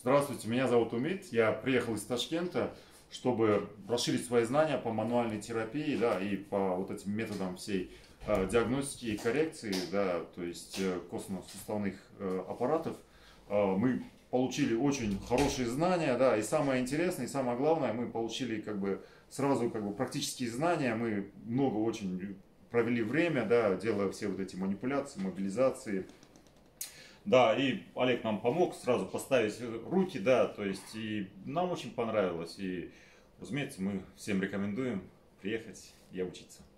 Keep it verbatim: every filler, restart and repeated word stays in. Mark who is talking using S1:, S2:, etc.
S1: Здравствуйте, меня зовут Умит. Я приехал из Ташкента, чтобы расширить свои знания по мануальной терапии, да, и по вот этим методам всей э, диагностики и коррекции, да, то есть э, костно-суставных э, аппаратов. Э, мы получили очень хорошие знания, да, и самое интересное, и самое главное, мы получили как бы сразу как бы практические знания. Мы много очень провели время, да, делая все вот эти манипуляции, мобилизации. Да, и Олег нам помог сразу поставить руки, да, то есть и нам очень понравилось. И, разумеется, мы всем рекомендуем приехать и обучиться.